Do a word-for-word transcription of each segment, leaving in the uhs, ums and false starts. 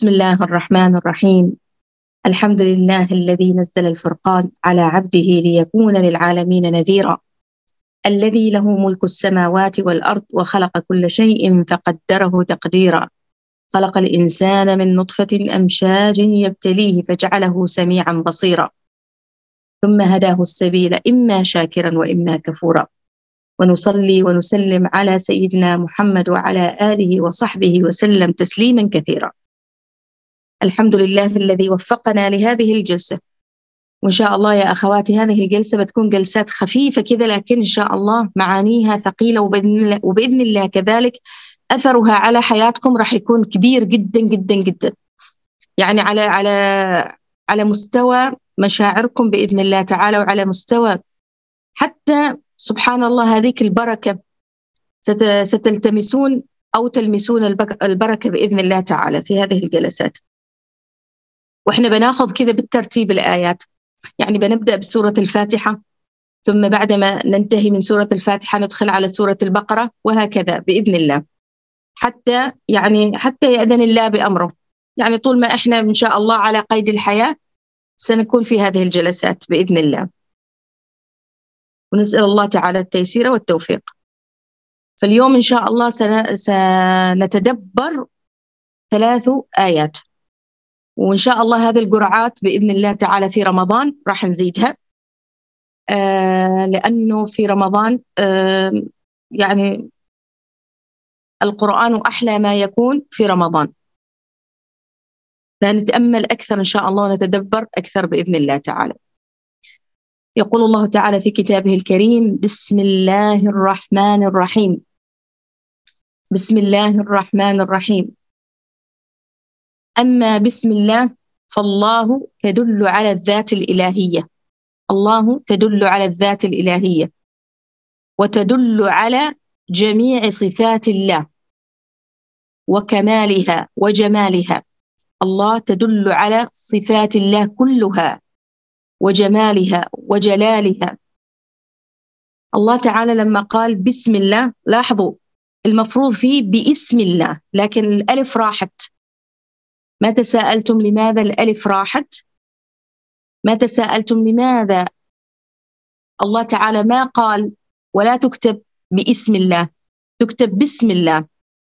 بسم الله الرحمن الرحيم. الحمد لله الذي نزل الفرقان على عبده ليكون للعالمين نذيرا، الذي له ملك السماوات والأرض وخلق كل شيء فقدره تقديرا، خلق الإنسان من نطفة أمشاج يبتليه فجعله سميعا بصيرا، ثم هداه السبيل إما شاكرا وإما كفورا. ونصلي ونسلم على سيدنا محمد وعلى آله وصحبه وسلم تسليما كثيرا. الحمد لله الذي وفقنا لهذه الجلسة، وإن شاء الله يا أخواتي هذه الجلسة بتكون جلسات خفيفة كذا، لكن إن شاء الله معانيها ثقيلة، وبإذن الله, وبإذن الله كذلك أثرها على حياتكم راح يكون كبير جدا جدا جدا، يعني على على على مستوى مشاعركم بإذن الله تعالى، وعلى مستوى حتى سبحان الله هذيك البركة ستلتمسون أو تلمسون البركة بإذن الله تعالى في هذه الجلسات. وإحنا بناخذ كذا بالترتيب الآيات، يعني بنبدأ بسورة الفاتحة، ثم بعدما ننتهي من سورة الفاتحة ندخل على سورة البقرة، وهكذا بإذن الله، حتى يعني حتى يأذن الله بأمره. يعني طول ما إحنا إن شاء الله على قيد الحياة سنكون في هذه الجلسات بإذن الله، ونسأل الله تعالى التيسير والتوفيق. فاليوم إن شاء الله سنتدبر ثلاث آيات، وإن شاء الله هذه الجرعات بإذن الله تعالى في رمضان راح نزيدها، آه لأنه في رمضان آه يعني القرآن أحلى ما يكون في رمضان، فنتأمل أكثر إن شاء الله ونتدبر أكثر بإذن الله تعالى. يقول الله تعالى في كتابه الكريم: بسم الله الرحمن الرحيم. بسم الله الرحمن الرحيم. أما بسم الله فالله تدل على الذات الإلهية، الله تدل على الذات الإلهية، وتدل على جميع صفات الله وكمالها وجمالها. الله تدل على صفات الله كلها وجمالها وجلالها. الله تعالى لما قال بسم الله، لاحظوا المفروض فيه باسم الله، لكن الألف راحت. ما تساءلتم لماذا الألف راحت؟ ما تساءلتم لماذا الله تعالى ما قال ولا تكتب باسم الله، تكتب بسم الله؟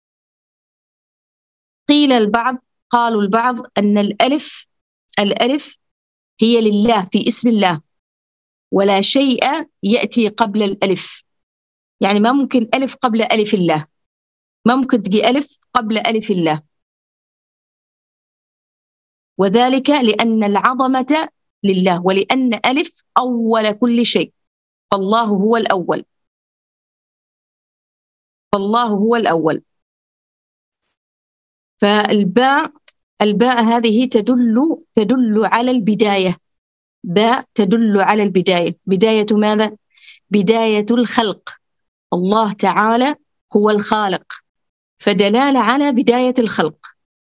قيل البعض قالوا البعض أن الألف الألف هي لله في اسم الله، ولا شيء يأتي قبل الألف، يعني ما ممكن ألف قبل ألف الله، ما ممكن تجي ألف قبل ألف الله، وذلك لأن العظمة لله، ولأن ألف أول كل شيء، فالله هو الأول، فالله هو الأول. فالباء الباء هذه تدل تدل على البداية، باء تدل على البداية. بداية ماذا؟ بداية الخلق. الله تعالى هو الخالق، فدلالة على بداية الخلق،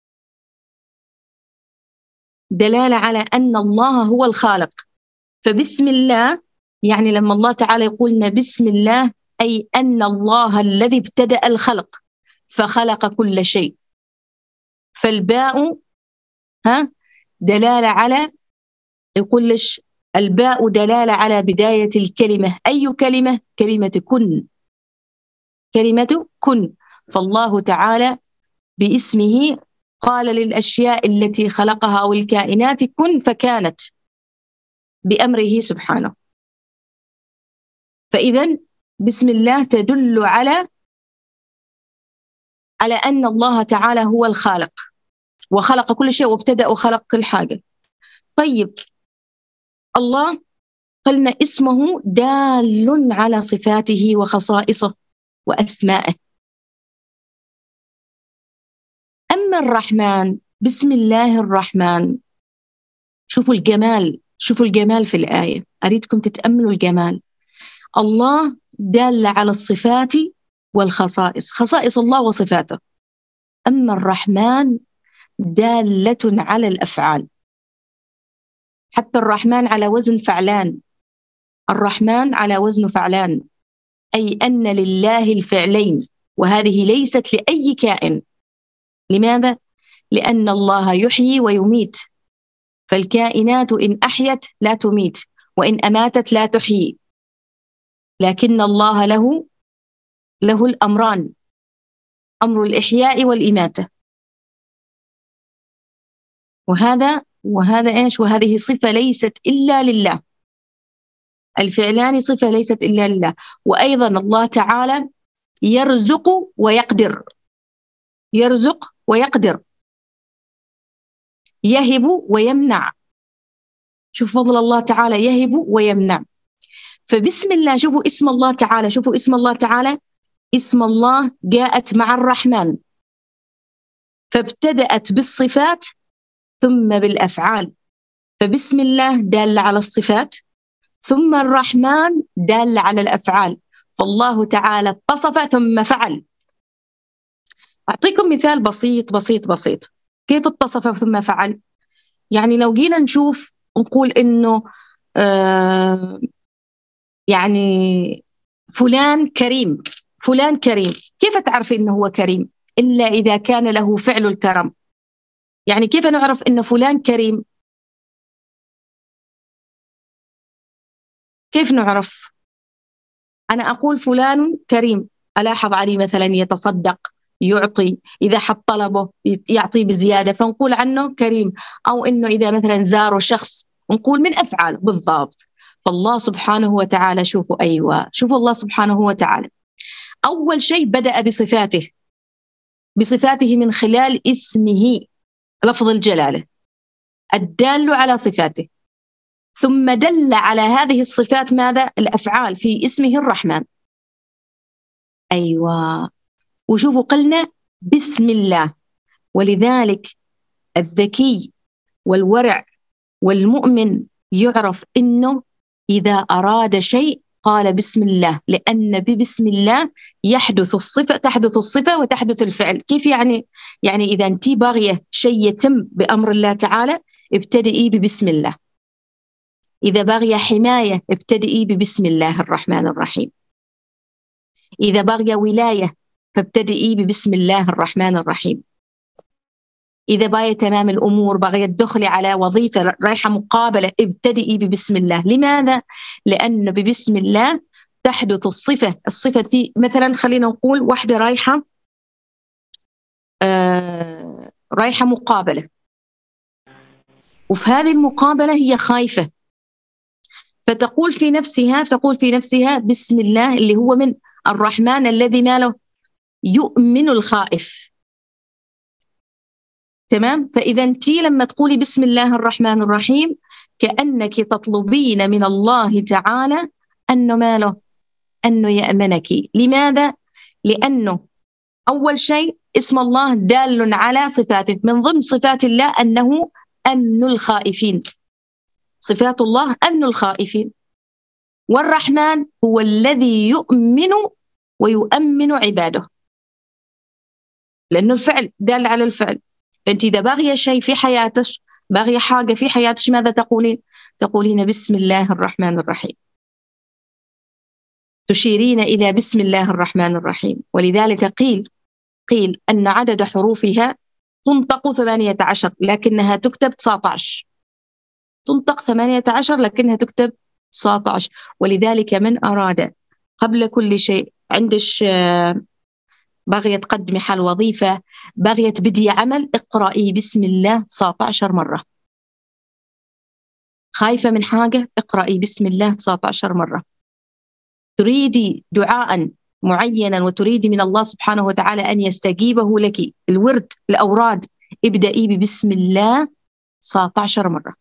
دلالة على أن الله هو الخالق. فبسم الله يعني لما الله تعالى يقولنا بسم الله، أي أن الله الذي ابتدأ الخلق فخلق كل شيء. فالباء ها دلالة على، يقول لش الباء دلالة على بداية الكلمة. أي كلمة؟ كلمة كن، كلمة كن. فالله تعالى باسمه قال للأشياء التي خلقها أو الكائنات كن فكانت بأمره سبحانه. فإذن بسم الله تدل على على أن الله تعالى هو الخالق وخلق كل شيء وابتدأ وخلق كل حاجة. طيب الله قلنا اسمه دال على صفاته وخصائصه وأسمائه. أما الرحمن، بسم الله الرحمن، شوفوا الجمال، شوفوا الجمال في الآية، أريدكم تتأملوا الجمال. الله دال على الصفات والخصائص، خصائص الله وصفاته. أما الرحمن دالة على الأفعال، حتى الرحمن على وزن فعلان، الرحمن على وزن فعلان، أي أن لله الفعلين، وهذه ليست لأي كائن. لماذا؟ لأن الله يحيي ويميت، فالكائنات إن أحيت لا تميت، وإن أماتت لا تحيي، لكن الله له له الأمران، أمر الإحياء والإماتة. وهذا وهذا إيش؟ وهذه صفة ليست إلا لله، الفعلان صفة ليست إلا لله. وأيضا الله تعالى يرزق ويقدر، يرزق ويقدر، يهب ويمنع. شوف فضل الله تعالى، يهب ويمنع. فبسم الله، شوفوا اسم الله تعالى، شوفوا اسم الله تعالى، اسم الله جاءت مع الرحمن، فابتدأت بالصفات ثم بالأفعال. فبسم الله دال على الصفات، ثم الرحمن دال على الأفعال، فالله تعالى اتصف ثم فعل. أعطيكم مثال بسيط بسيط بسيط كيف اتصف ثم فعل. يعني لو جينا نشوف نقول إنه آه يعني فلان كريم، فلان كريم، كيف تعرف إنه هو كريم؟ إلا إذا كان له فعل الكرم. يعني كيف نعرف إن فلان كريم؟ كيف نعرف؟ أنا أقول فلان كريم، ألاحظ عليه مثلا يتصدق، يعطي، إذا حط طلبه يعطي بزيادة، فنقول عنه كريم. أو إنه إذا مثلا زاره شخص نقول من أفعال بالضبط. فالله سبحانه وتعالى، شوفوا أيوة، شوفوا الله سبحانه وتعالى أول شيء بدأ بصفاته، بصفاته من خلال اسمه لفظ الجلالة الدال على صفاته، ثم دل على هذه الصفات ماذا؟ الأفعال في اسمه الرحمن. أيوة، وشوفوا قلنا بسم الله. ولذلك الذكي والورع والمؤمن يعرف إنه إذا أراد شيء قال بسم الله، لأن ببسم الله يحدث الصفة، تحدث الصفة وتحدث الفعل. كيف يعني؟ يعني إذا أنت باغية شيء يتم بأمر الله تعالى ابتدئي ببسم الله. إذا باغية حماية ابتدئي ببسم الله الرحمن الرحيم. إذا باغية ولاية فابتدئي ببسم الله الرحمن الرحيم. إذا باغية تمام الأمور، باغية تدخلي على وظيفة، رايحة مقابلة، ابتدئي ببسم الله. لماذا؟ لأن ببسم الله تحدث الصفة. الصفة دي مثلا خلينا نقول واحدة رايحة آه رايحة مقابلة، وفي هذه المقابلة هي خايفة، فتقول في نفسها تقول في نفسها بسم الله، اللي هو من الرحمن الذي ماله يؤمن الخائف. تمام؟ فإذا أنت لما تقولي بسم الله الرحمن الرحيم كأنك تطلبين من الله تعالى أنه ماله، أنه يأمنك. لماذا؟ لأنه أول شيء اسم الله دال على صفاته، من ضمن صفات الله أنه أمن الخائفين، صفات الله أمن الخائفين. والرحمن هو الذي يؤمن ويؤمن عباده، لأنه الفعل دال على الفعل. فأنت إذا باغية شيء في حياتك، باغية حاجة في حياتك، ماذا تقولين؟ تقولين بسم الله الرحمن الرحيم، تشيرين إلى بسم الله الرحمن الرحيم. ولذلك قيل قيل أن عدد حروفها تنطق ثمانية عشر لكنها تكتب تسعة عشر، تنطق ثمانية عشر لكنها تكتب تسعة عشر. ولذلك من أراد قبل كل شيء، عندش باغية تقدمي حال وظيفة، باغية تبدي عمل، اقرأي بسم الله تسعة عشر مرة. خايفة من حاجة، اقرأي بسم الله تسعة عشر مرة. تريدي دعاء معينا وتريدي من الله سبحانه وتعالى أن يستجيبه لك، الورد، الأوراد، ابدأي ببسم الله تسعة عشر مرة،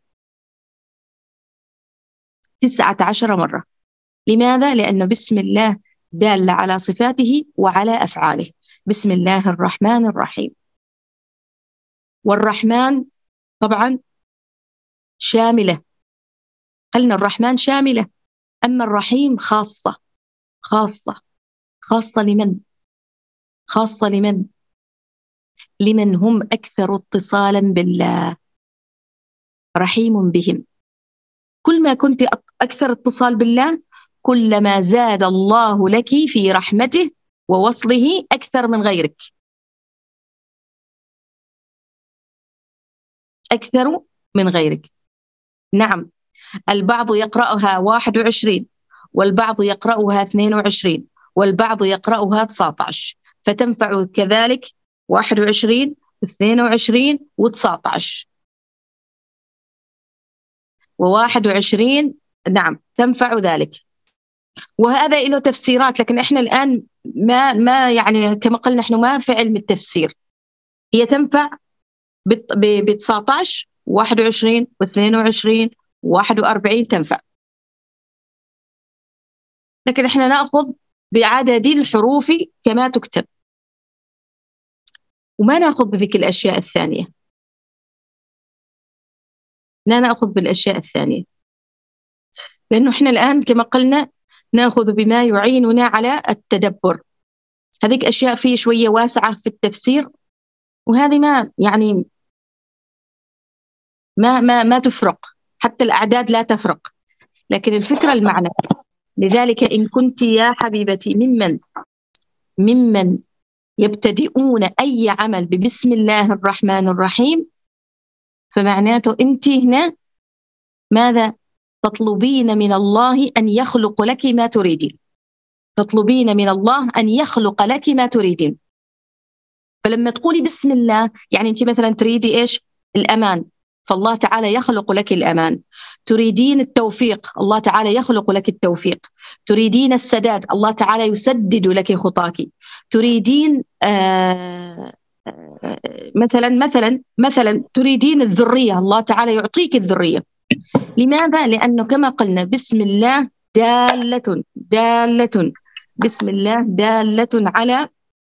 تسعة عشر مرة. لماذا؟ لأن بسم الله دال على صفاته وعلى أفعاله. بسم الله الرحمن الرحيم. والرحمن طبعا شاملة، قلنا الرحمن شاملة، أما الرحيم خاصة خاصة خاصة لمن؟ خاصة لمن؟ لمن هم أكثر اتصالا بالله، رحيم بهم. كل ما كنت أكثر اتصال بالله كلما زاد الله لك في رحمته ووصله أكثر من غيرك. أكثر من غيرك. نعم، البعض يقرأها واحد وعشرين، والبعض يقرأها اثنين وعشرين، والبعض يقرأها تسعة عشر، فتنفع كذلك واحد وعشرين واثنين وعشرين وتسعة عشر وواحد وعشرين. نعم تنفع ذلك، وهذا له تفسيرات، لكن احنا الآن ما ما يعني كما قلنا نحن ما في علم التفسير. هي تنفع ب تسعة عشر واحد وعشرين واثنين وعشرين واحد وأربعين تنفع، لكن احنا نأخذ بعدد الحروف كما تكتب، وما نأخذ بذيك الأشياء الثانية، لا نأخذ بالأشياء الثانية، لأنه احنا الآن كما قلنا نأخذ بما يعيننا على التدبر. هذيك أشياء فيه شوية واسعة في التفسير، وهذه ما يعني ما ما ما تفرق، حتى الأعداد لا تفرق، لكن الفكرة المعنى. لذلك إن كنت يا حبيبتي ممن ممن يبتدئون أي عمل ببسم الله الرحمن الرحيم، فمعناته أنت هنا ماذا؟ تطلبين من الله أن يخلق لك ما تريدين، تطلبين من الله أن يخلق لك ما تريدين. فلما تقولي بسم الله يعني أنت مثلا تريدي إيش؟ الأمان، فالله تعالى يخلق لك الأمان. تريدين التوفيق، الله تعالى يخلق لك التوفيق. تريدين السداد، الله تعالى يسدد لك خطاك. تريدين آه مثلا مثلا مثلا تريدين الذرية، الله تعالى يعطيك الذرية. لماذا؟ لأنه كما قلنا بسم الله دالة دالة بسم الله دالة على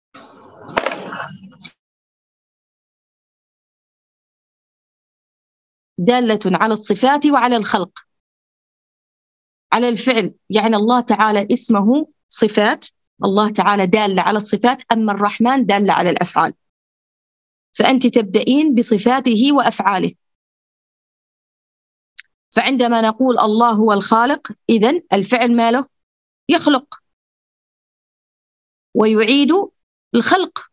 دالة على الصفات وعلى الخلق، على الفعل. يعني الله تعالى اسمه صفات، الله تعالى دال على الصفات، أما الرحمن دال على الأفعال. فأنت تبدأين بصفاته وأفعاله. فعندما نقول الله هو الخالق، إذن الفعل ماله؟ يخلق ويعيد الخلق.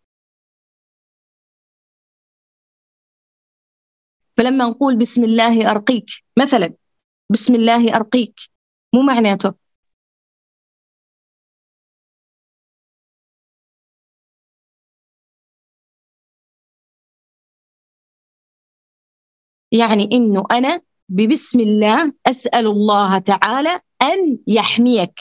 فلما نقول بسم الله أرقيك مثلا، بسم الله أرقيك مو معناته يعني إنه أنا ببسم الله أسأل الله تعالى أن يحميك،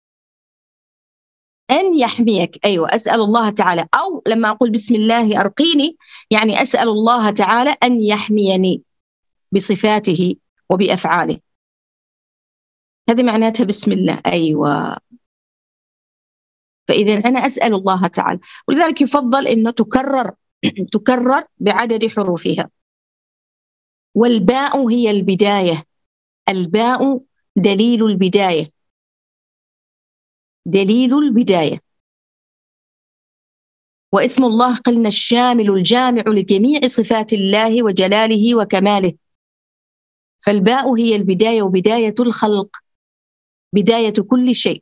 أن يحميك. أيوة، أسأل الله تعالى، أو لما أقول بسم الله أرقيني يعني أسأل الله تعالى أن يحميني بصفاته وبأفعاله. هذه معناتها بسم الله. أيوة، فإذا أنا أسأل الله تعالى، ولذلك يفضل أنه تكرر تكرر بعدد حروفها. والباء هي البداية، الباء دليل البداية، دليل البداية. واسم الله قلنا الشامل الجامع لجميع صفات الله وجلاله وكماله. فالباء هي البداية وبداية الخلق، بداية كل شيء.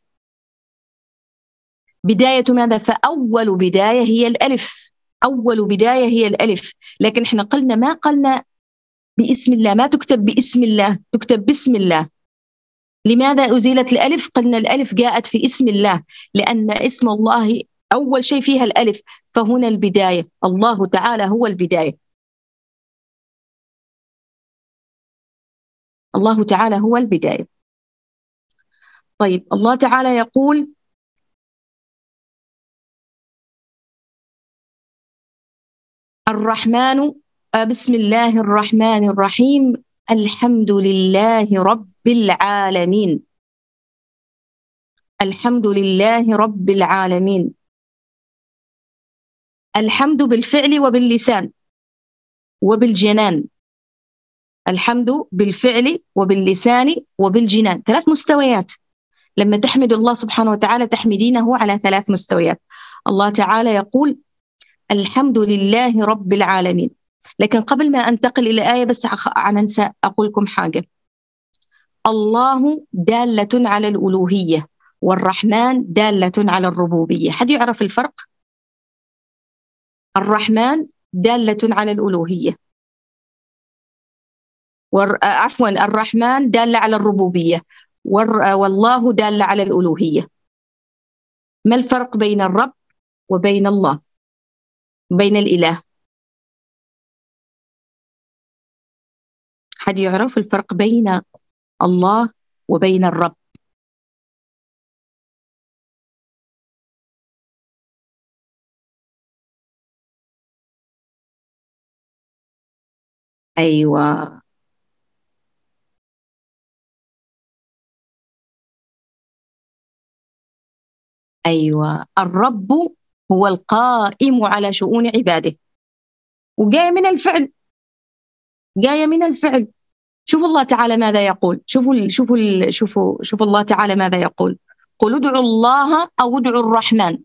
بداية ماذا؟ فأول بداية هي الألف، أول بداية هي الألف. لكن احنا قلنا ما قلنا باسم الله، ما تكتب باسم الله، تكتب بسم الله. لماذا أزيلت الألف؟ قلنا الألف جاءت في اسم الله، لأن اسم الله أول شيء فيها الألف، فهنا البداية، الله تعالى هو البداية، الله تعالى هو البداية. طيب الله تعالى يقول الرحمن، بسم الله الرحمن الرحيم، الحمد لله رب العالمين، الحمد لله رب العالمين. الحمد بالفعل وباللسان وبالجنان، الحمد بالفعل وباللسان وبالجنان، ثلاث مستويات. لما تحمد الله سبحانه وتعالى تحمدينه على ثلاث مستويات. الله تعالى يقول الحمد لله رب العالمين. لكن قبل ما أنتقل إلى آية بس أنا أنسى أقول لكم حاجة. الله دالة على الألوهية، والرحمن دالة على الربوبية. حد يعرف الفرق؟ الرحمن دالة على الألوهية، عفوا الرحمن دال على الربوبية، والله دال على الألوهية. ما الفرق بين الرب وبين الله، بين الإله؟ حد يعرف الفرق بين الله وبين الرب؟ أيوة أيوة الرب هو القائم على شؤون عباده، وجاية من الفعل، جاية من الفعل. شوفوا الله تعالى ماذا يقول، شوفوا شوفوا شوفوا شوفوا الله تعالى ماذا يقول: قل ادعوا الله أو ادعوا الرحمن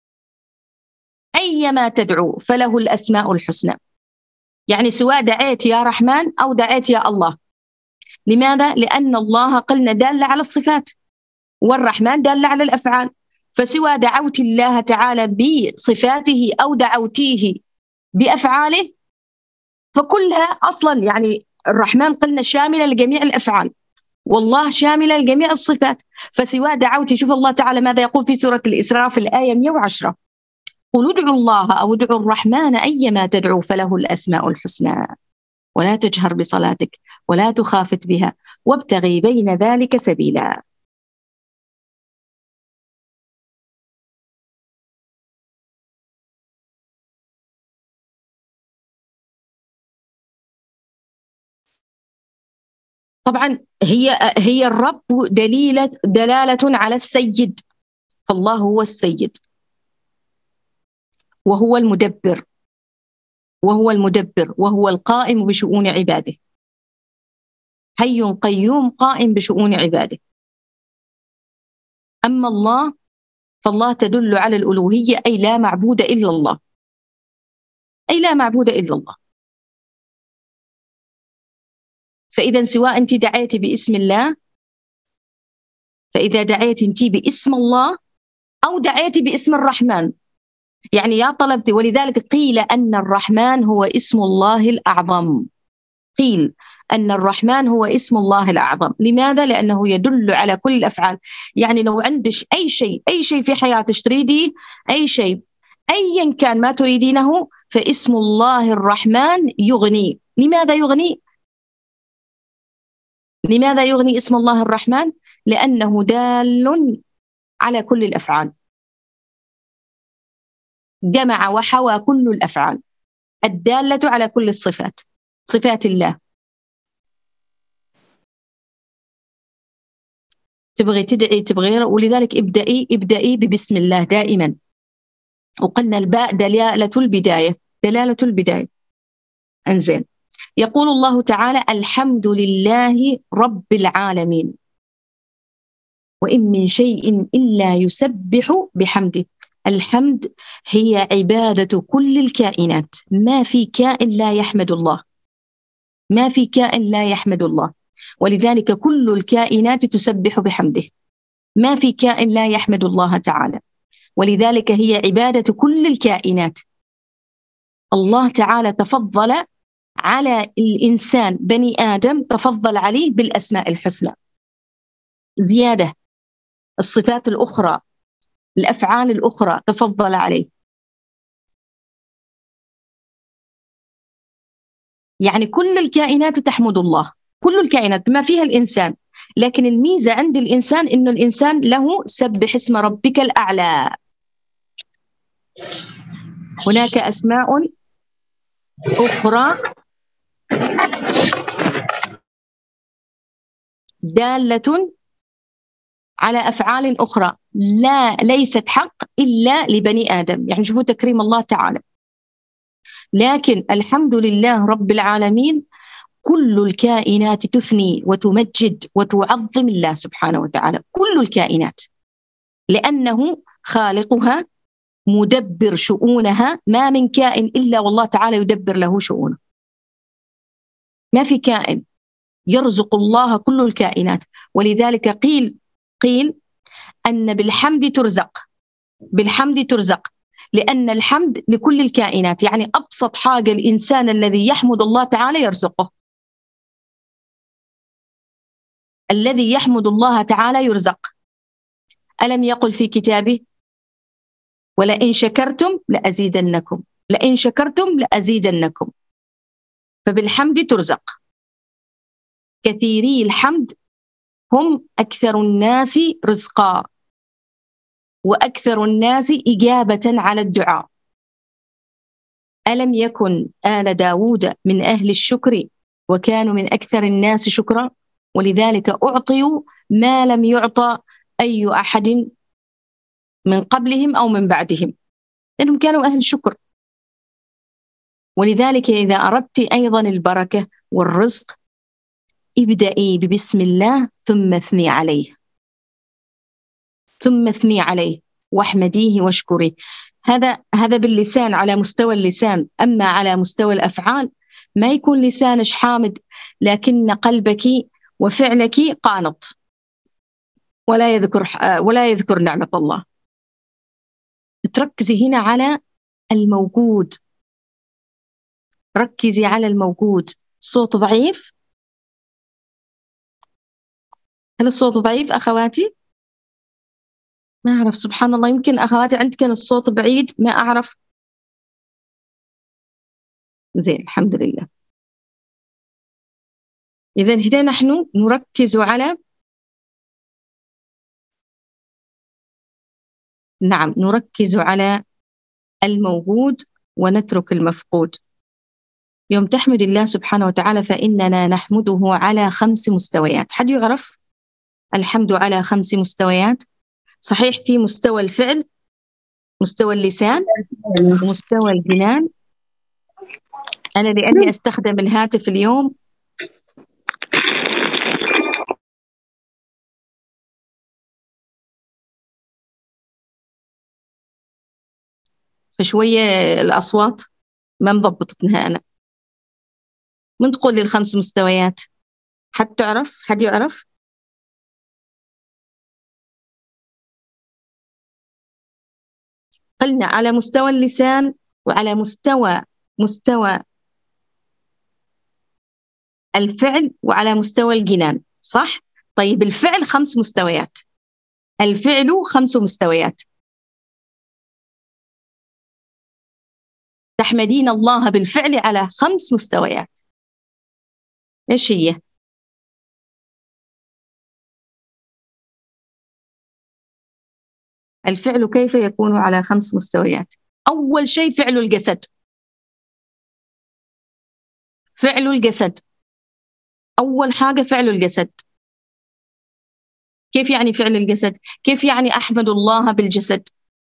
أيما تدعو فله الأسماء الحسنى. يعني سواء دعيت يا رحمن أو دعيت يا الله. لماذا؟ لأن الله قلنا دال على الصفات، والرحمن دال على الأفعال. فسواء دعوت الله تعالى بصفاته أو دعوتيه بأفعاله فكلها أصلا، يعني الرحمن قلنا شاملة لجميع الأفعال، والله شاملة لجميع الصفات. فسواء دعوتي، شوف الله تعالى ماذا يقول في سورة الإسراء في الآية مئة وعشرة: قل ادعوا الله أو ادعوا الرحمن أيما تدعو فله الأسماء الحسنى ولا تجهر بصلاتك ولا تخافت بها وابتغي بين ذلك سبيلا. طبعا هي هي الرب دليلة دلالة على السيد، فالله هو السيد وهو المدبر، وهو المدبر وهو القائم بشؤون عباده، حي قيوم قائم بشؤون عباده. أما الله فالله تدل على الألوهية، أي لا معبود إلا الله، أي لا معبود إلا الله. فإذا سواء أنت دعيتي باسم الله، فإذا دعيتي أنت باسم الله أو دعيتي باسم الرحمن، يعني يا طلبتي. ولذلك قيل أن الرحمن هو اسم الله الأعظم، قيل أن الرحمن هو اسم الله الأعظم. لماذا؟ لأنه يدل على كل الأفعال. يعني لو عندك أي شيء أي شيء في حياتك تريدي، أي شيء أيا كان ما تريدينه، فاسم الله الرحمن يغني. لماذا يغني؟ لماذا يغني اسم الله الرحمن؟ لأنه دال على كل الأفعال، جمع وحوى كل الأفعال الدالة على كل الصفات، صفات الله. تبغي تدعي تبغي، ولذلك ابدأي ابدأي ببسم الله دائما. وقلنا الباء دلالة البداية، دلالة البداية. انزين، يقول الله تعالى: الحمد لله رب العالمين وإن من شيء إلا يسبح بحمده. الحمد هي عبادة كل الكائنات، ما في كائن لا يحمد الله، ما في كائن لا يحمد الله. ولذلك كل الكائنات تسبح بحمده، ما في كائن لا يحمد الله تعالى. ولذلك هي عبادة كل الكائنات. الله تعالى تفضل على الإنسان بني آدم، تفضل عليه بالأسماء الحسنى زيادة، الصفات الأخرى الأفعال الأخرى تفضل عليه. يعني كل الكائنات تحمد الله، كل الكائنات ما فيها الإنسان. لكن الميزة عند الإنسان إنه الإنسان له سبح اسم ربك الأعلى. هناك أسماء أخرى دالة على أفعال أخرى لا ليست حق إلا لبني آدم. يعني شوفوا تكريم الله تعالى. لكن الحمد لله رب العالمين كل الكائنات تثني وتمجد وتعظم الله سبحانه وتعالى، كل الكائنات، لأنه خالقها مدبر شؤونها. ما من كائن إلا والله تعالى يدبر له شؤونه، ما في كائن، يرزق الله كل الكائنات. ولذلك قيل قيل أن بالحمد ترزق، بالحمد ترزق، لأن الحمد لكل الكائنات. يعني أبسط حاجة الإنسان الذي يحمد الله تعالى يرزقه. الذي يحمد الله تعالى يرزق. ألم يقل في كتابه ولئن شكرتم لأزيدنكم، لئن شكرتم لأزيدنكم. فبالحمد ترزق. كثيري الحمد هم أكثر الناس رزقا وأكثر الناس إجابة على الدعاء. ألم يكن آل داود من أهل الشكر وكانوا من أكثر الناس شكرا، ولذلك أعطيوا ما لم يعطى أي أحد من قبلهم أو من بعدهم، لأنهم كانوا أهل شكر. ولذلك إذا أردت أيضا البركة والرزق ابدأي ببسم الله ثم اثني عليه، ثم اثني عليه واحمديه واشكريه. هذا هذا باللسان على مستوى اللسان. أما على مستوى الأفعال ما يكون لسانك حامد لكن قلبك وفعلك قانط ولا يذكر ولا يذكر نعمة الله. تركزي هنا على الموجود، ركزي على الموجود. الصوت ضعيف؟ هل الصوت ضعيف أخواتي؟ ما أعرف، سبحان الله، يمكن أخواتي عندكن الصوت بعيد، ما أعرف. زين الحمد لله. إذا هنا نحن نركز على، نعم نركز على الموجود ونترك المفقود. يوم تحمد الله سبحانه وتعالى فإننا نحمده على خمس مستويات. حد يعرف الحمد على خمس مستويات؟ صحيح، في مستوى الفعل، مستوى اللسان، ومستوى الجنان. أنا لأني أستخدم الهاتف اليوم فشوية الأصوات ما مضبطتها. أنا من تقول لي الخمس مستويات؟ حد تعرف؟ حد يعرف؟ قلنا على مستوى اللسان وعلى مستوى مستوى الفعل وعلى مستوى الجنان، صح؟ طيب الفعل خمس مستويات، الفعل خمس مستويات. تحمدين الله بالفعل على خمس مستويات. إيش هي؟ الفعل كيف يكون على خمس مستويات؟ أول شيء فعل الجسد، فعل الجسد أول حاجة فعل الجسد. كيف يعني فعل الجسد؟ كيف يعني أحمد الله بالجسد؟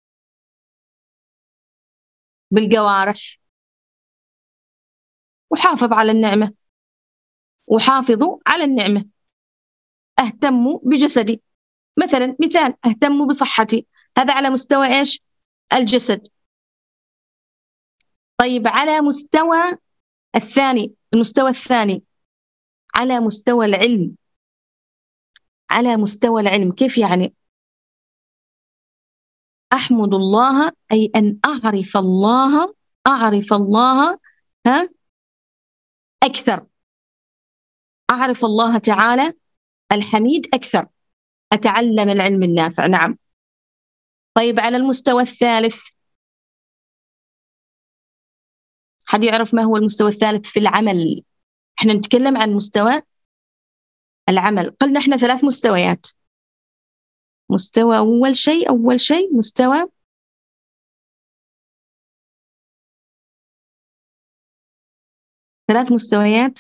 بالجوارح. وحافظ على النعمة، وحافظوا على النعمة. أهتم بجسدي مثلا، مثال أهتم بصحتي، هذا على مستوى إيش؟ الجسد. طيب على مستوى الثاني، المستوى الثاني على مستوى العلم، على مستوى العلم كيف يعني؟ أحمد الله أي أن أعرف الله، أعرف الله ها أكثر، أعرف الله تعالى الحميد أكثر، أتعلم العلم النافع. نعم. طيب على المستوى الثالث، حد يعرف ما هو المستوى الثالث في العمل؟ احنا نتكلم عن مستوى العمل. قلنا احنا ثلاث مستويات. مستوى أول شيء أول شيء مستوى ثلاث مستويات: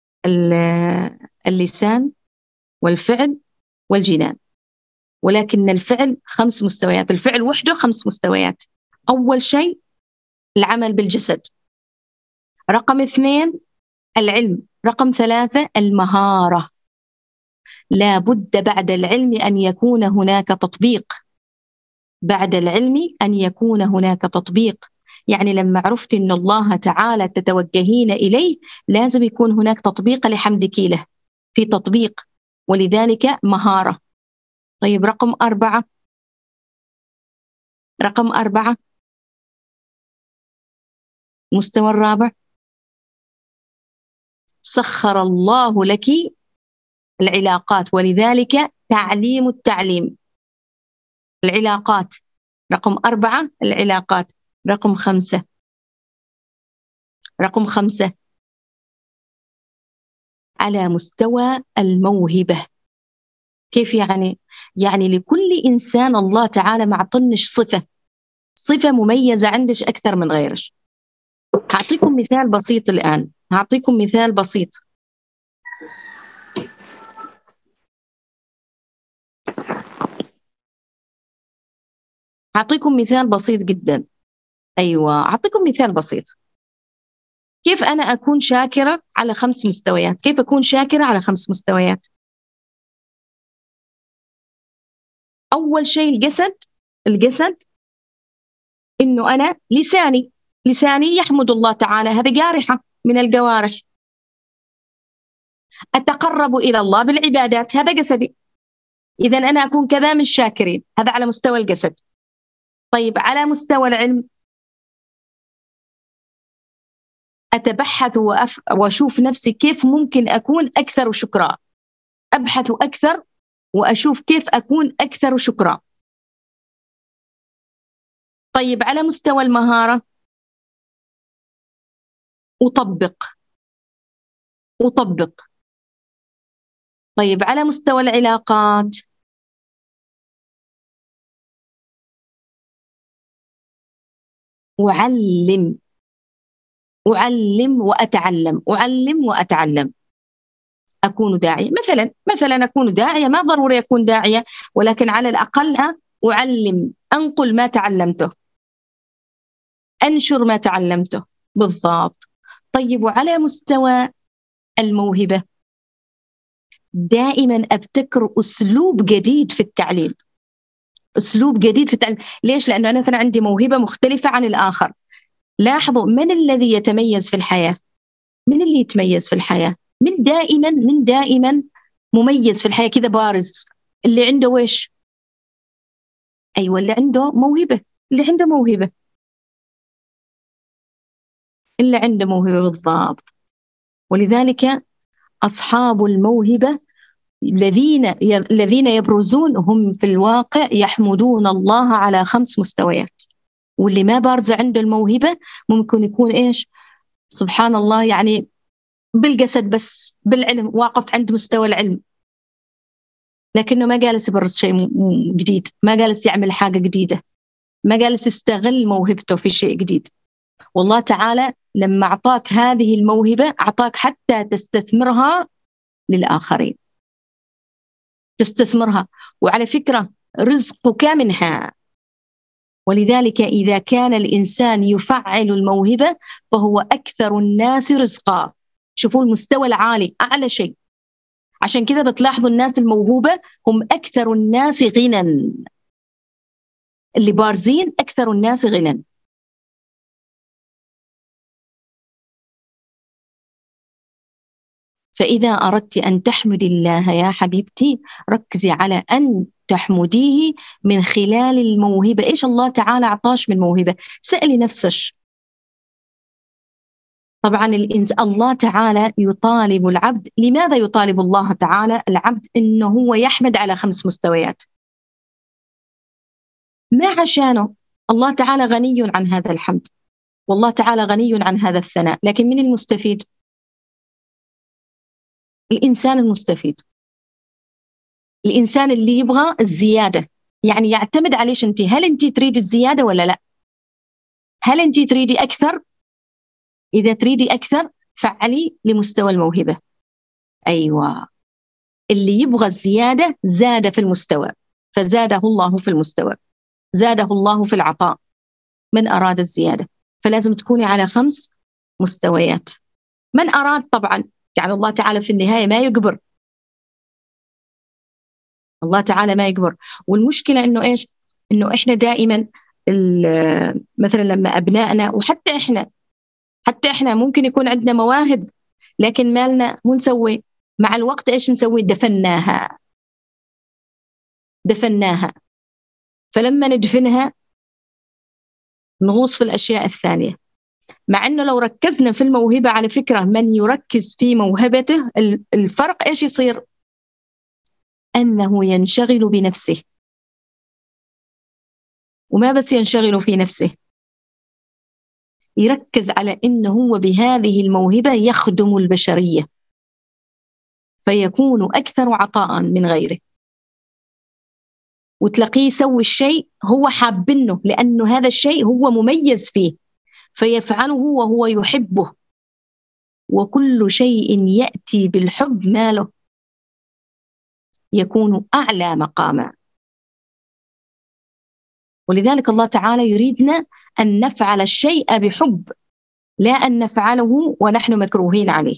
اللسان والفعل والجنان. ولكن الفعل خمس مستويات، الفعل وحده خمس مستويات. أول شيء العمل بالجسد، رقم اثنين العلم، رقم ثلاثة المهارة. لا بد بعد العلم أن يكون هناك تطبيق، بعد العلم أن يكون هناك تطبيق. يعني لما عرفت أن الله تعالى تتوجهين إليه لازم يكون هناك تطبيق لحمدك له، في تطبيق، ولذلك مهارة. طيب رقم أربعة، رقم أربعة المستوى الرابع: سخر الله لك العلاقات، ولذلك تعليم التعليم. العلاقات رقم أربعة، العلاقات رقم خمسة، رقم خمسة على مستوى الموهبة. كيف يعني؟ يعني لكل إنسان الله تعالى معطنش صفة صفة مميزة عندش أكثر من غيرش. هعطيكم مثال بسيط الآن، هعطيكم مثال بسيط. هعطيكم مثال بسيط جدا. أيوة، أعطيكم مثال بسيط. كيف أنا أكون شاكرة على خمس مستويات؟ كيف أكون شاكرة على خمس مستويات؟ أول شيء الجسد. الجسد إنه أنا لساني لساني يحمد الله تعالى، هذا جارحة من الجوارح. أتقرب إلى الله بالعبادات، هذا جسدي. إذا أنا أكون كذا من الشاكرين، هذا على مستوى الجسد. طيب على مستوى العلم، أتبحث وأف... وأشوف نفسي كيف ممكن أكون أكثر شكرا، أبحث أكثر وأشوف كيف أكون أكثر شكرا. طيب على مستوى المهارة، أطبق أطبق. طيب على مستوى العلاقات، أعلم أعلم وأتعلم أعلم وأتعلم. أكون داعية مثلا مثلا أكون داعية، ما ضروري أكون داعية، ولكن على الأقل أعلم، أنقل ما تعلمته، أنشر ما تعلمته. بالضبط. طيب وعلى مستوى الموهبة، دائما أبتكر أسلوب جديد في التعليم، أسلوب جديد في التعليم. ليش؟ لأنه أنا مثلا عندي موهبة مختلفة عن الآخر. لاحظوا من الذي يتميز في الحياة؟ من اللي يتميز في الحياة؟ من دائما من دائما مميز في الحياة كذا بارز؟ اللي عنده ويش؟ أيوة، اللي عنده موهبة، اللي عنده موهبة اللي عنده موهبة بالضبط. ولذلك أصحاب الموهبة الذين الذين يبرزون هم في الواقع يحمدون الله على خمس مستويات. واللي ما بارز عنده الموهبة ممكن يكون إيش؟ سبحان الله، يعني بالجسد بس، بالعلم واقف عند مستوى العلم، لكنه ما جالس يبرز شيء جديد، ما جالس يعمل حاجة جديدة، ما جالس يستغل موهبته في شيء جديد. والله تعالى لما أعطاك هذه الموهبة أعطاك حتى تستثمرها للآخرين، تستثمرها. وعلى فكرة رزقك منها. ولذلك إذا كان الإنسان يفعل الموهبة فهو أكثر الناس رزقا. شوفوا المستوى العالي، أعلى شيء. عشان كذا بتلاحظوا الناس الموهوبة هم أكثر الناس غنى، اللي بارزين أكثر الناس غنى. فإذا أردت أن تحمدي الله يا حبيبتي ركزي على أن تحمديه من خلال الموهبة. إيش الله تعالى أعطاش من موهبة؟ سألي نفسك. طبعا الإنس الله تعالى يطالب العبد. لماذا يطالب الله تعالى العبد إنه هو يحمد على خمس مستويات؟ ما عشانه. الله تعالى غني عن هذا الحمد، والله تعالى غني عن هذا الثناء، لكن من المستفيد؟ الإنسان المستفيد، الإنسان اللي يبغى الزيادة. يعني يعتمد عليش أنت، هل أنت تريد الزيادة ولا لا؟ هل أنت تريدي أكثر؟ إذا تريدي أكثر فعلي لمستوى الموهبة. أيوة، اللي يبغى الزيادة زاد في المستوى، فزاده الله في المستوى، زاده الله في العطاء. من أراد الزيادة فلازم تكوني على خمس مستويات. من أراد طبعا، يعني الله تعالى في النهاية ما يجبر، الله تعالى ما يجبر. والمشكلة إنه إيش؟ إنه إحنا دائما مثلا لما أبنائنا وحتى إحنا حتى إحنا ممكن يكون عندنا مواهب، لكن مالنا مو نسوي مع الوقت. إيش نسوي؟ دفناها دفناها فلما ندفنها نغوص في الأشياء الثانية. مع أنه لو ركزنا في الموهبة، على فكرة من يركز في موهبته الفرق إيش يصير؟ أنه ينشغل بنفسه، وما بس ينشغل في نفسه، يركز على أنه هو بهذه الموهبة يخدم البشرية فيكون أكثر عطاء من غيره. وتلاقيه يسوي الشيء هو حابنه لأنه هذا الشيء هو مميز فيه فيفعله وهو يحبه، وكل شيء يأتي بالحب ماله يكون أعلى مقاما. ولذلك الله تعالى يريدنا أن نفعل الشيء بحب، لا أن نفعله ونحن مكروهين عليه.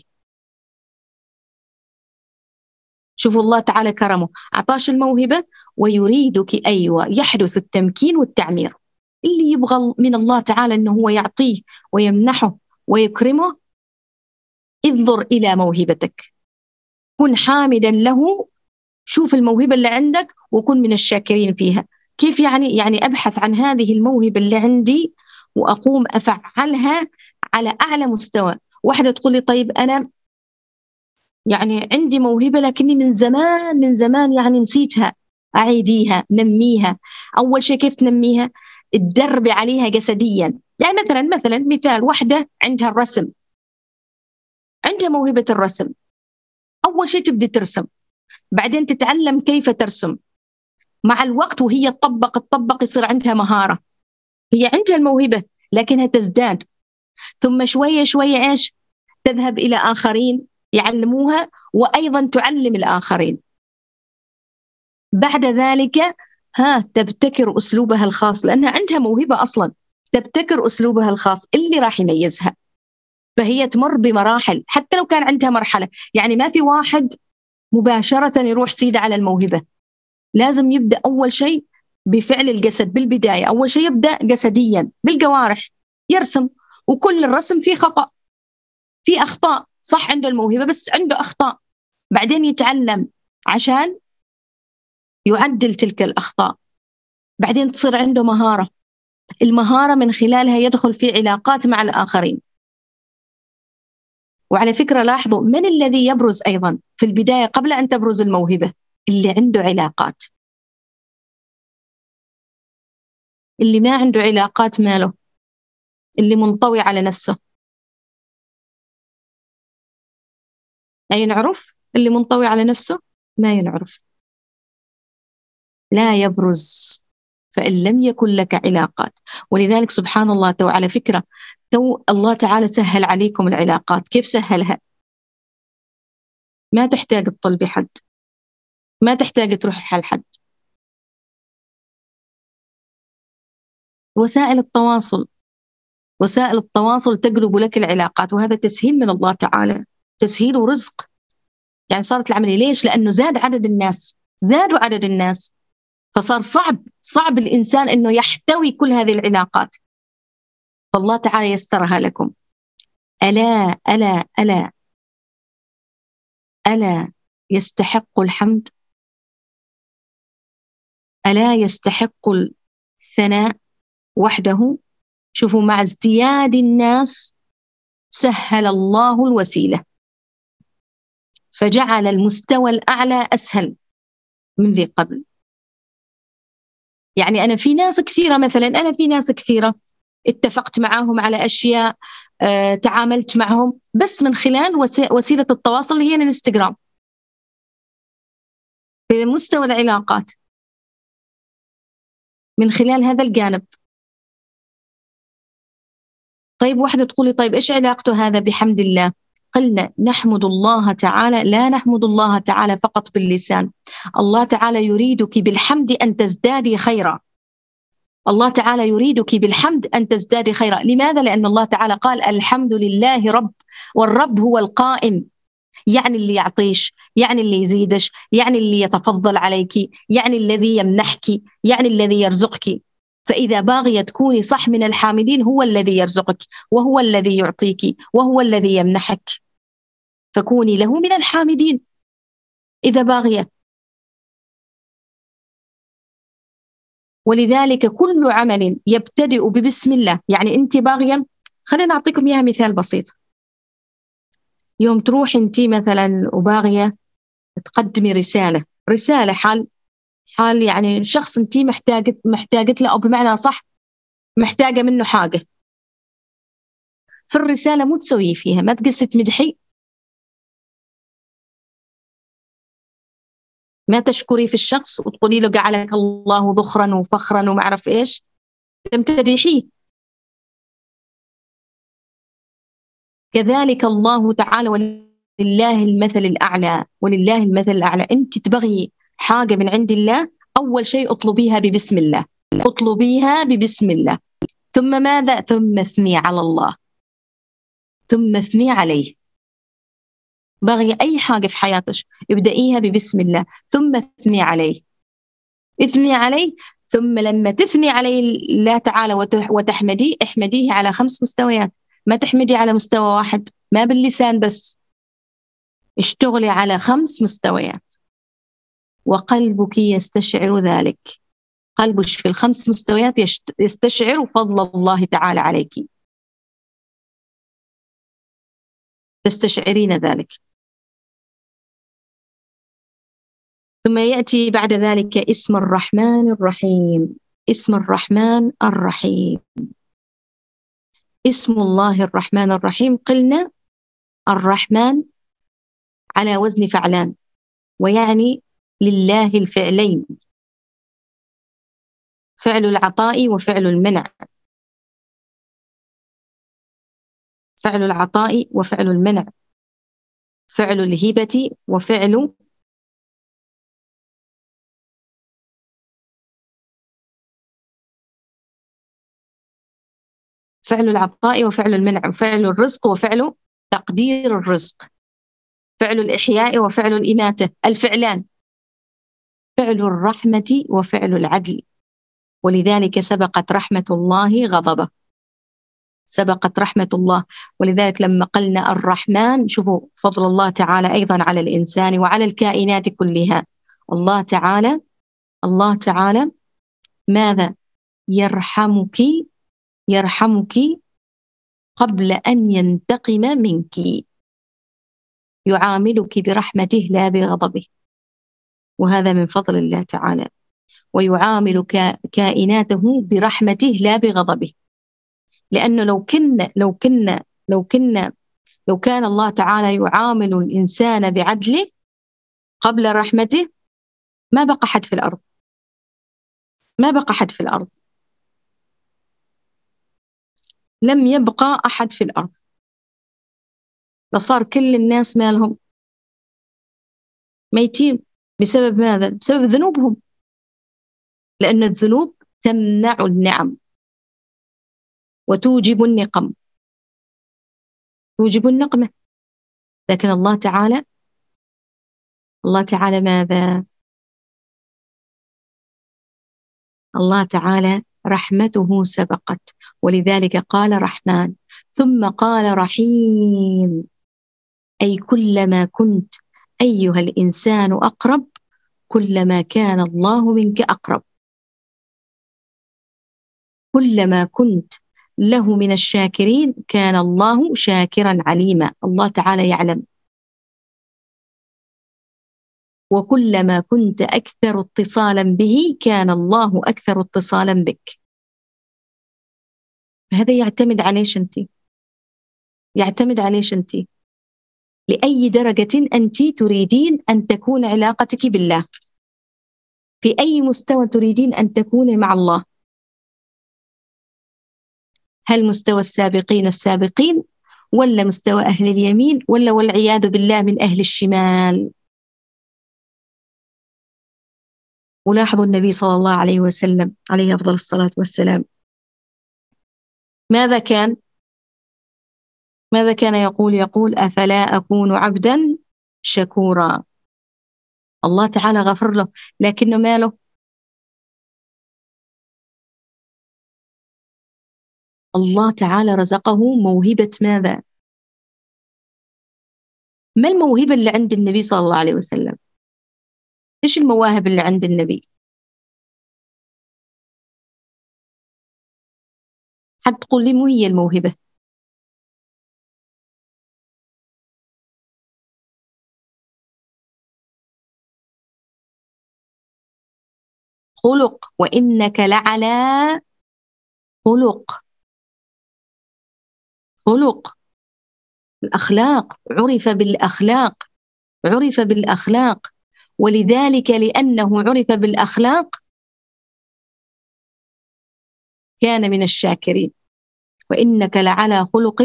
شوفوا الله تعالى كرمه، أعطاش الموهبة ويريدك أيوة يحدث التمكين والتعمير. اللي يبغى من الله تعالى أنه هو يعطيه ويمنحه ويكرمه، انظر إلى موهبتك، كن حامدا له، شوف الموهبة اللي عندك وكن من الشاكرين فيها. كيف يعني؟ يعني أبحث عن هذه الموهبة اللي عندي وأقوم أفعلها على أعلى مستوى. واحدة تقول لي طيب أنا يعني عندي موهبة لكني من زمان من زمان يعني نسيتها، أعيديها، نميها. أول شيء كيف تنميها؟ تدربي عليها جسديا. يعني مثلا مثلا مثال، واحدة عندها الرسم، عندها موهبة الرسم، أول شيء تبدي ترسم، بعدين تتعلم كيف ترسم. مع الوقت وهي تطبق تطبق يصير عندها مهارة. هي عندها الموهبة لكنها تزداد، ثم شوية شوية إيش؟ تذهب إلى آخرين يعلموها وأيضا تعلم الآخرين. بعد ذلك ها تبتكر أسلوبها الخاص لأنها عندها موهبة أصلا، تبتكر أسلوبها الخاص اللي راح يميزها. فهي تمر بمراحل حتى لو كان عندها مرحلة. يعني ما في واحد مباشرة يروح سيدة على الموهبة، لازم يبدأ أول شيء بفعل الجسد. بالبداية أول شيء يبدأ جسديا بالجوارح، يرسم، وكل الرسم فيه خطأ، فيه أخطاء. صح عنده الموهبة بس عنده أخطاء، بعدين يتعلم عشان يعدل تلك الأخطاء، بعدين تصير عنده مهارة. المهارة من خلالها يدخل في علاقات مع الآخرين. وعلى فكرة لاحظوا من الذي يبرز أيضا في البداية قبل أن تبرز الموهبة؟ اللي عنده علاقات. اللي ما عنده علاقات ماله؟ اللي منطوي على نفسه. لا ينعرف اللي منطوي على نفسه، ما ينعرف، لا يبرز. فإن لم يكن لك علاقات، ولذلك سبحان الله تو على فكرة تو الله تعالى سهل عليكم العلاقات. كيف سهلها؟ ما تحتاج تطلبي حد، ما تحتاج تروحي حل حد. وسائل التواصل، وسائل التواصل تقلب لك العلاقات، وهذا تسهيل من الله تعالى، تسهيل ورزق. يعني صارت العملية ليش؟ لأنه زاد عدد الناس، زادوا عدد الناس، فصار صعب صعب الإنسان أنه يحتوي كل هذه العلاقات، فالله تعالى يسرها لكم. ألا ألا ألا ألا يستحق الحمد، ألا يستحق الثناء وحده. شوفوا مع ازدياد الناس سهل الله الوسيلة، فجعل المستوى الأعلى أسهل من ذي قبل. يعني أنا في ناس كثيرة، مثلا أنا في ناس كثيرة اتفقت معهم على أشياء، أه، تعاملت معهم بس من خلال وسيلة التواصل اللي هي الانستغرام، في مستوى العلاقات من خلال هذا الجانب. طيب واحدة تقولي طيب إيش علاقته هذا بحمد الله؟ قلنا نحمد الله تعالى، لا نحمد الله تعالى فقط باللسان. الله تعالى يريدك بالحمد أن تزدادي خيرا. الله تعالى يريدك بالحمد أن تزدادي خيرا. لماذا؟ لأن الله تعالى قال الحمد لله رب، والرب هو القائم، يعني اللي يعطيش، يعني اللي يزيدش، يعني اللي يتفضل عليك، يعني الذي يمنحك، يعني الذي يرزقك. فإذا باغية تكوني صح من الحامدين، هو الذي يرزقك وهو الذي يعطيك وهو الذي يمنحك، فكوني له من الحامدين إذا باغية. ولذلك كل عمل يبتدئ ببسم الله. يعني أنت باغية، خلينا أعطيكم إياها مثال بسيط. يوم تروح أنت مثلا وباغية تقدمي رسالة رسالة، حال حال يعني شخص أنتِ محتاجة محتاجة له، أو بمعنى صح محتاجة منه حاجة. في الرسالة مو تسويي فيها، ما تقصي تمدحي، ما تشكري في الشخص وتقولي له جعلك الله ذخرًا وفخرًا وما أعرف إيش، تمتدحيه. كذلك الله تعالى، ولله المثل الأعلى، ولله المثل الأعلى. أنتِ تبغي حاجة من عند الله، أول شيء اطلبيها ببسم الله، اطلبيها ببسم الله، ثم ماذا؟ ثم اثني على الله، ثم اثني عليه. بغي أي حاجة في حياتك ابدأيها ببسم الله، ثم اثني عليه، اثني عليه. ثم لما تثني عليه الله تعالى وتحمديه، احمديه على خمس مستويات، ما تحمدي على مستوى واحد، ما باللسان بس، اشتغلي على خمس مستويات. وقلبك يستشعر ذلك، قلبك في الخمس مستويات يستشعر فضل الله تعالى عليك، تستشعرين ذلك. ثم يأتي بعد ذلك اسم الرحمن الرحيم. اسم الرحمن الرحيم، اسم الله الرحمن الرحيم. قلنا الرحمن على وزن فعلان، ويعني لله الفعلين، فعل العطاء وفعل المنع، فعل العطاء وفعل المنع، فعل الهبة وفعل فعل العطاء وفعل المنع، فعل الرزق وفعل تقدير الرزق، فعل الإحياء وفعل الإماتة، الفعلان. فعل الرحمة وفعل العدل، ولذلك سبقت رحمة الله غضبه، سبقت رحمة الله. ولذلك لما قلنا الرحمن، شوفوا فضل الله تعالى أيضا على الإنسان وعلى الكائنات كلها. الله تعالى الله تعالى ماذا؟ يرحمك، يرحمك قبل أن ينتقم منك، يعاملك برحمته لا بغضبه، وهذا من فضل الله تعالى. ويعامل كائناته برحمته لا بغضبه، لأنه لو كنا لو كنا لو كنا لو كان الله تعالى يعامل الإنسان بعدله قبل رحمته، ما بقى حد في الأرض، ما بقى حد في الأرض، لم يبقى أحد في الأرض، لصار كل الناس مالهم ميتين. بسبب ماذا؟ بسبب ذنوبهم، لأن الذنوب تمنع النعم وتوجب النقم، توجب النقمة. لكن الله تعالى الله تعالى ماذا؟ الله تعالى رحمته سبقت، ولذلك قال رحمن، ثم قال رحيم، أي كلما كنت أيها الإنسان أقرب، كلما كان الله منك أقرب، كلما كنت له من الشاكرين كان الله شاكرا عليما. الله تعالى يعلم. وكلما كنت أكثر اتصالا به كان الله أكثر اتصالا بك. هذا يعتمد عليش أنت، يعتمد عليش أنت، لأي درجة أنت تريدين أن تكون علاقتك بالله، في أي مستوى تريدين أن تكوني مع الله. هل مستوى السابقين السابقين، ولا مستوى أهل اليمين، ولا والعياذ بالله من أهل الشمال؟ ولاحظوا النبي صلى الله عليه وسلم عليه أفضل الصلاة والسلام ماذا كان ماذا كان يقول؟ يقول أفلا أكون عبدا شكورا. الله تعالى غفر له، لكنه ماله؟ الله تعالى رزقه موهبة ماذا؟ ما الموهبة اللي عند النبي صلى الله عليه وسلم؟ إيش المواهب اللي عند النبي؟ حد تقول لي مو هي الموهبة؟ خلق، وإنك لعلى خلق. خلق الأخلاق، عرف بالأخلاق، عرف بالأخلاق. ولذلك لأنه عرف بالأخلاق كان من الشاكرين. وإنك لعلى خلق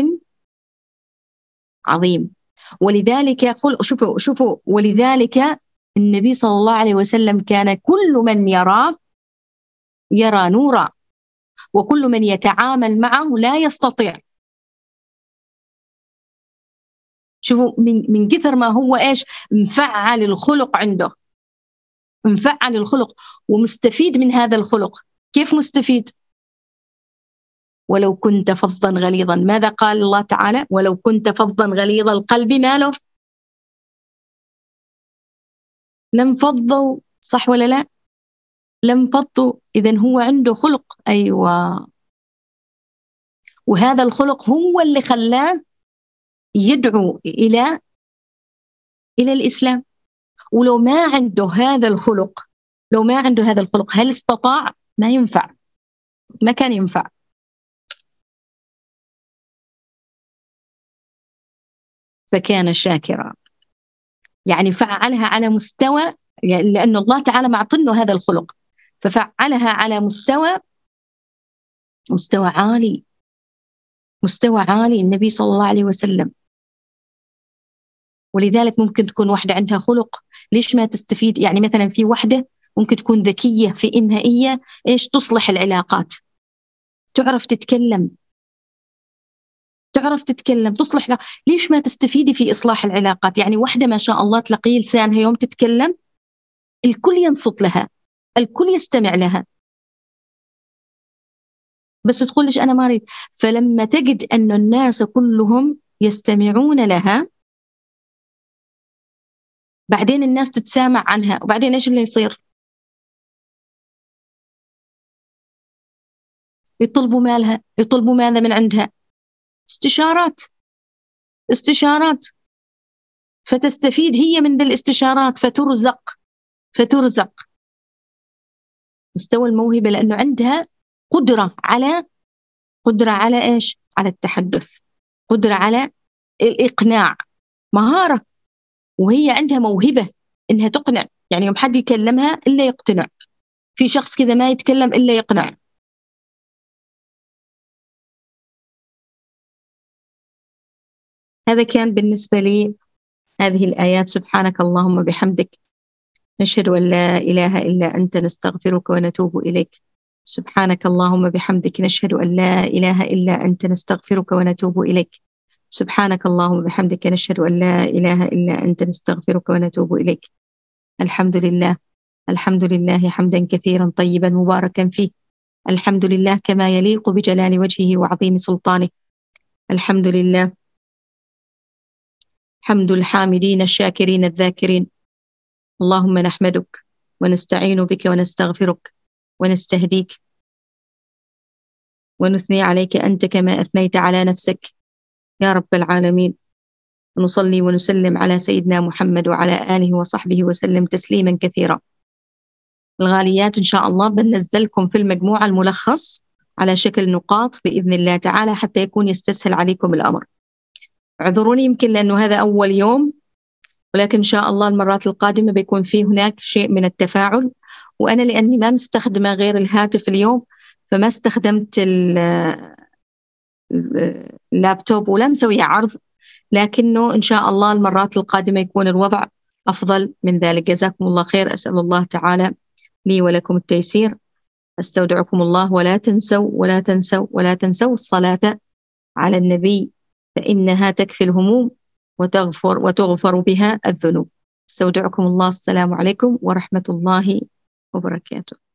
عظيم. ولذلك خلق، شوفوا شوفوا ولذلك النبي صلى الله عليه وسلم كان كل من يراه يرى نورا، وكل من يتعامل معه لا يستطيع. شوفوا من من كثر ما هو ايش مفعل الخلق عنده، مفعل الخلق ومستفيد من هذا الخلق. كيف مستفيد؟ ولو كنت فظا غليظا، ماذا قال الله تعالى؟ ولو كنت فظا غليظ القلب ماله لم فضوا، صح ولا لا؟ لم فضوا. إذن هو عنده خلق. أيوة، وهذا الخلق هو اللي خلاه يدعو إلى إلى الإسلام. ولو ما عنده هذا الخلق، لو ما عنده هذا الخلق هل استطاع؟ ما ينفع، ما كان ينفع. فكان شاكرا، يعني فعلها على مستوى، يعني لأن الله تعالى معطنه هذا الخلق، ففعلها على مستوى مستوى عالي، مستوى عالي النبي صلى الله عليه وسلم. ولذلك ممكن تكون واحدة عندها خلق، ليش ما تستفيد؟ يعني مثلا في واحدة ممكن تكون ذكية في إنها هي إيش تصلح العلاقات، تعرف تتكلم، تعرف تتكلم تصلح لا. ليش ما تستفيدي في إصلاح العلاقات؟ يعني واحدة ما شاء الله تلاقي لسانها يوم تتكلم الكل ينصت لها، الكل يستمع لها، بس تقولش أنا ما أريد. فلما تجد أن الناس كلهم يستمعون لها، بعدين الناس تتسامع عنها، وبعدين إيش اللي يصير؟ يطلبوا مالها، يطلبوا ماذا من عندها؟ استشارات، استشارات. فتستفيد هي من ذي الاستشارات، فترزق، فترزق مستوى الموهبة، لأنه عندها قدرة على قدرة على إيش؟ على التحدث، قدرة على الإقناع، مهارة. وهي عندها موهبة إنها تقنع، يعني يوم حد يكلمها إلا يقتنع. في شخص كذا ما يتكلم إلا يقنع. هذا كان بالنسبة لي هذه الآيات. سبحانك اللهم بحمدك، نشهد أن لا إله إلا أنت، نستغفرك ونتوب إليك. سبحانك اللهم بحمدك، نشهد أن لا إله إلا أنت، نستغفرك ونتوب إليك. سبحانك اللهم بحمدك، نشهد أن لا إله إلا أنت، نستغفرك ونتوب إليك. الحمد لله، الحمد لله حمدا كثيرا طيبا مباركا فيه. الحمد لله كما يليق بجلال وجهه وعظيم سلطانه. الحمد لله حمد الحامدين الشاكرين الذاكرين. اللهم نحمدك ونستعين بك ونستغفرك ونستهديك ونثني عليك أنت كما أثنيت على نفسك يا رب العالمين. ونصلي ونسلم على سيدنا محمد وعلى آله وصحبه وسلم تسليما كثيرا. الغاليات إن شاء الله بننزلكم في المجموعة الملخص على شكل نقاط بإذن الله تعالى، حتى يكون يستسهل عليكم الأمر. اعذروني يمكن لأنه هذا أول يوم، ولكن إن شاء الله المرات القادمة بيكون فيه هناك شيء من التفاعل. وأنا لأني ما مستخدمة غير الهاتف اليوم، فما استخدمت اللابتوب ولا مسوية عرض، لكنه إن شاء الله المرات القادمة يكون الوضع أفضل من ذلك. جزاكم الله خير، أسأل الله تعالى لي ولكم التيسير. أستودعكم الله، ولا تنسوا ولا تنسوا ولا تنسوا الصلاة على النبي، فإنها تكفي الهموم وتغفر وتغفر بها الذنوب. استودعكم الله، السلام عليكم ورحمة الله وبركاته.